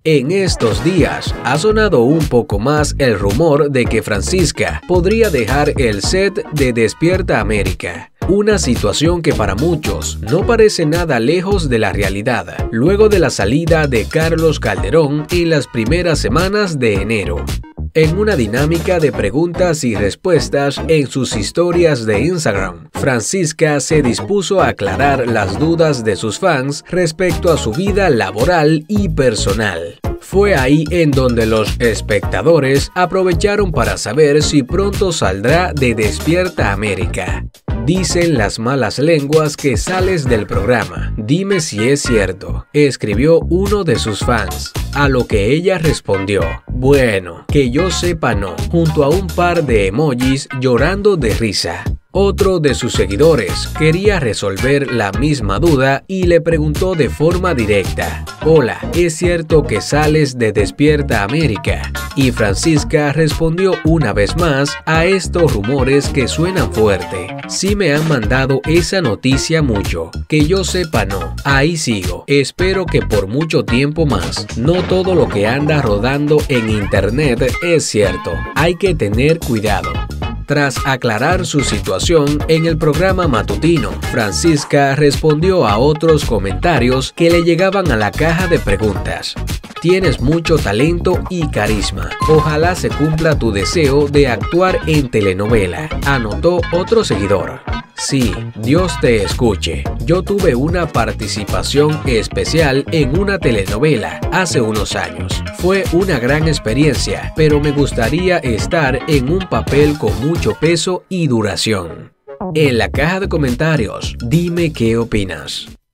En estos días ha sonado un poco más el rumor de que Francisca podría dejar el set de Despierta América. Una situación que para muchos no parece nada lejos de la realidad, luego de la salida de Carlos Calderón en las primeras semanas de enero. En una dinámica de preguntas y respuestas en sus historias de Instagram, Francisca se dispuso a aclarar las dudas de sus fans respecto a su vida laboral y personal. Fue ahí en donde los espectadores aprovecharon para saber si pronto saldrá de Despierta América. Dicen las malas lenguas que sales del programa. Dime si es cierto, escribió uno de sus fans. A lo que ella respondió, bueno, que yo sepa no, junto a un par de emojis llorando de risa. Otro de sus seguidores quería resolver la misma duda y le preguntó de forma directa, hola, ¿es cierto que sales de Despierta América? Y Francisca respondió una vez más a estos rumores que suenan fuerte. Sí me han mandado esa noticia mucho, que yo sepa no, ahí sigo, espero que por mucho tiempo más. No todo lo que anda rodando en internet es cierto, hay que tener cuidado. Tras aclarar su situación en el programa matutino, Francisca respondió a otros comentarios que le llegaban a la caja de preguntas. Tienes mucho talento y carisma. Ojalá se cumpla tu deseo de actuar en telenovela, anotó otro seguidor. Sí, Dios te escuche. Yo tuve una participación especial en una telenovela hace unos años. Fue una gran experiencia, pero me gustaría estar en un papel con mucho peso y duración. En la caja de comentarios, dime qué opinas.